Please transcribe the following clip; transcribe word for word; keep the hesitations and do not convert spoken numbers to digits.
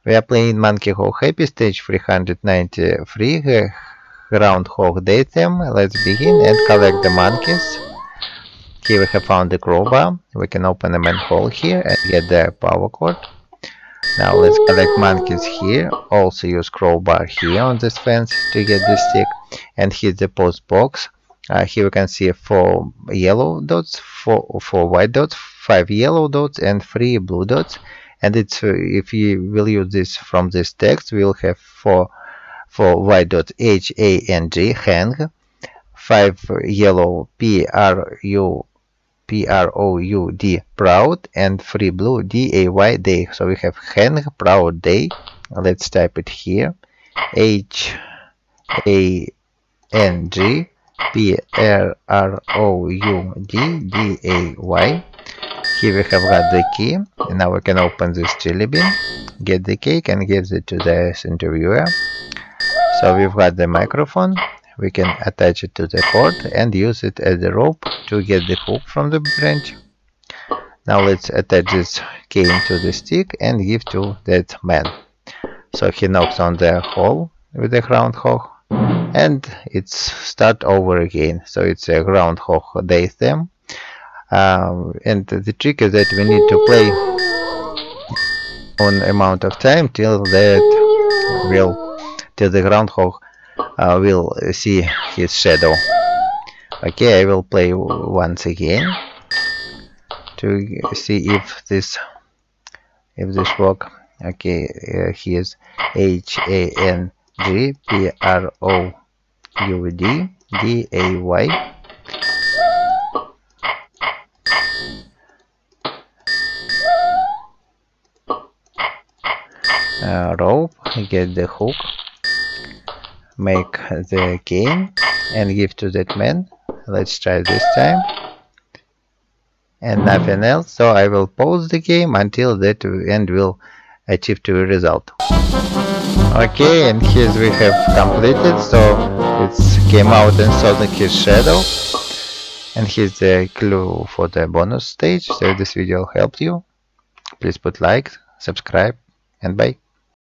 We are playing Monkey Hog Happy stage three hundred ninety-three, uh, Groundhog Day theme. Let's begin and collect the monkeys. Here we have found the crowbar. We can open the manhole here and get the power cord. Now let's collect monkeys here. Also use crowbar here on this fence to get the stick and hit the post box. Uh, here we can see four yellow dots, four, four white dots, five yellow dots, and three blue dots. And it's uh, if you will use this from this text, we'll have four, four white dots H A N G, hang, five yellow P R U P R O U D, proud, and three blue D A Y, day. So we have hang, proud, day. Let's type it here. H A N G P R R O U D D A Y. Here we have got the key, and now we can open this jelly bean, get the cake, and give it to the interviewer. So we've got the microphone. We can attach it to the cord and use it as a rope to get the hook from the branch. Now let's attach this cane to the stick and give to that man. So he knocks on the hole with the groundhog, and it's start over again. So it's a Groundhog Day theme. Um, and the trick is that we need to play one amount of time till that will till the groundhog uh, will see his shadow. Okay, I will play once again to see if this if this work. Okay, uh, here's H A N G P R O U D D A Y. Uh, rope, get the hook, make the cane and give to that man. Let's try this time, and nothing else. So I will pause the game until that end will achieve to a result. Okay, and here we have completed. So it came out and saw his shadow, and here's the clue for the bonus stage. So if this video helped you, please put like, subscribe, and bye.